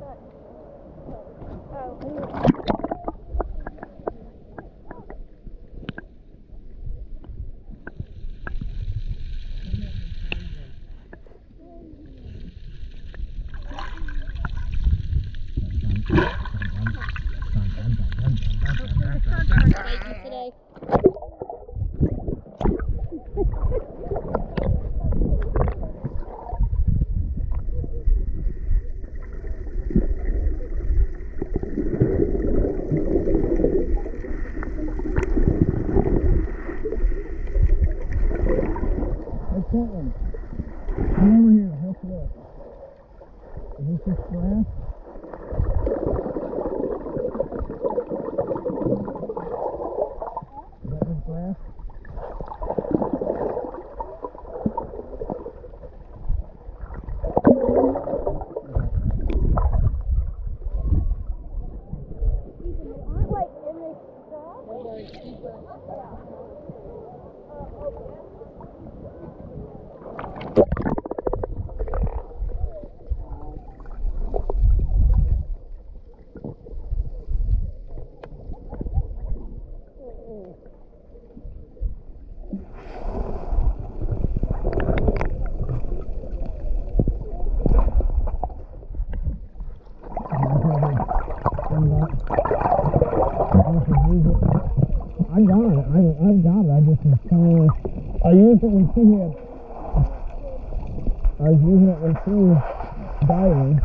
Today. What's that one? Come over here, what's that? Is this just grass? Is that just grass? I got it. I've got it. I just was trying to. I used it when she had. I was using it when she was diving.